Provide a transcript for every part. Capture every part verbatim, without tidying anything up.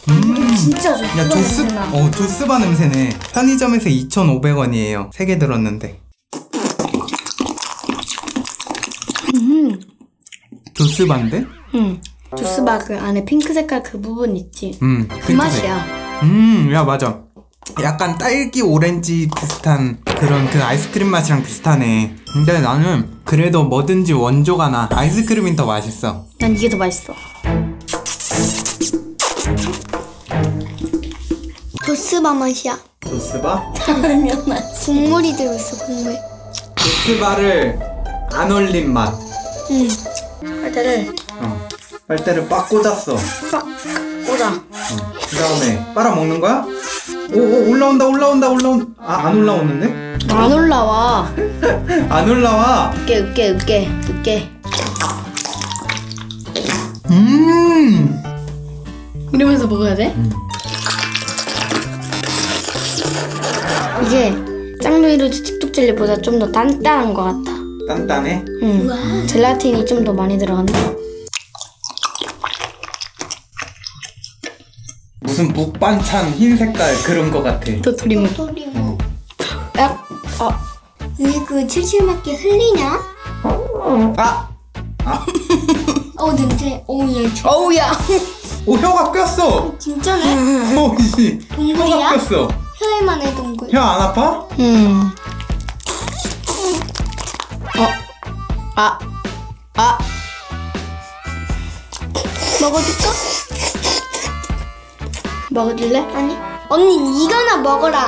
음 진짜 조스바 야 조스 냄새나. 어 조스바 냄새네. 편의점에서 이천오백 원이에요. 세 개 들었는데. 음. 조스바인데? 응. 조스바 그 안에 핑크 색깔 그 부분 있지. 음. 그 맛이야. 음, 야 맞아. 약간 딸기 오렌지 비슷한 그런 그 아이스크림 맛이랑 비슷하네. 근데 나는 그래도 뭐든지 원조가 나 아이스크림이 더 맛있어. 난 이게 더 맛있어. 조스바 맛이야. 조스바? 라면 맛. 국물이 들어있어, 국물. 조스바를 안 올린 맛. 응. 빨대를 어. 빨대를 빡 꽂았어. 빡 꽂아. 어. 그 다음에 빨아먹는 거야? 오, 오 올라온다 올라온다 올라온. 아, 안 올라오는데? 안 올라와. 안 올라와. 으깨 으깨 으깨 으깨. 음. 이러면서 먹어야 돼? 음. 이게 짱루이루즈 틱톡젤리보다 좀 더 단단한 것 같아. 단단해? 응. 우와. 젤라틴이 좀 더 많이 들어간다. 무슨 묵반찬 흰 색깔 그런 거 같아. 도토리묵. 도토리묵. 약. 어. 왜 그 칠칠맞게 흘리냐? 아. 아, 어, 냄새. 오, 얘 어우야. 오 혀가 꼈어. 진짜네? 오 이씨. 동굴이야? 혀가 꼈어. 혀에만 해, 동굴. 혀 안 아파? 음. 어. 아. 아. 먹어줄까? 먹어줄래? 아니. 언니, 이거나 먹어라.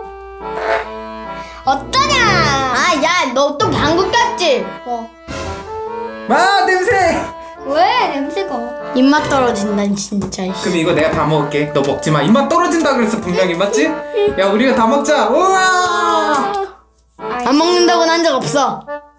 어떠냐? 아, 야, 너 또 방구 꼈지? 어. 아 냄새. 왜? 냄새가. 입맛 떨어진다, 진짜. 그럼 이거 내가 다 먹을게. 너 먹지 마. 입맛 떨어진다 그랬어 분명히 맞지? 야 우리가 다 먹자. 우와. 안 먹는다고는 한 적 없어.